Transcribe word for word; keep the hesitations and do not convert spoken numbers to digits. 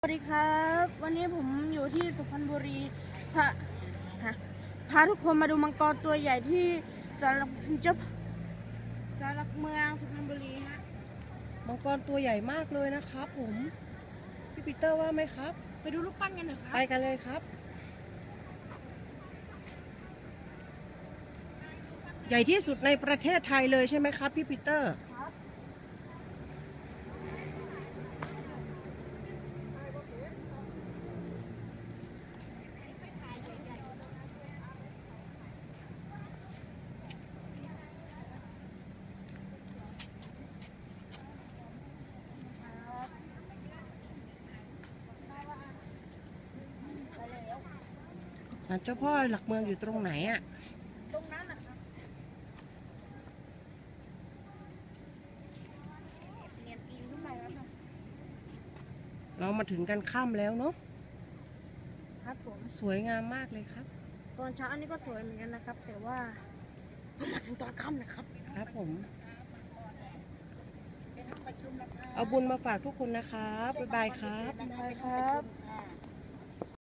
สวัสดีครับวันนี้ผมอยู่ที่สุพรรณบุรีพาพาทุกคนมาดูมังกรตัวใหญ่ที่ศาลเจ้าศาลหลักเมืองสุพรรณบุรีฮะมังกรตัวใหญ่มากเลยนะครับผมพี่ปีเตอร์ว่าไหมครับไปดูรูปปั้นกันหน่อยครับไปกันเลยครับใหญ่ที่สุดในประเทศไทยเลยใช่ไหมครับพี่ปีเตอร์ศาลเจ้าพ่อหลักเมืองอยู่ตรงไหนอ่ะตรงนั้นนะครับเนียนปีนขึ้นไปแล้วนะเรามาถึงกันค่ำแล้วเนาะครับผมสวยงามมากเลยครับตอนเช้าอันนี้ก็สวยเหมือนกันนะครับแต่ว่ามาถึงตอนค่ำนะครับครับผมเอาบุญมาฝากทุกคนนะครับบ๊ายบายครับไปครับ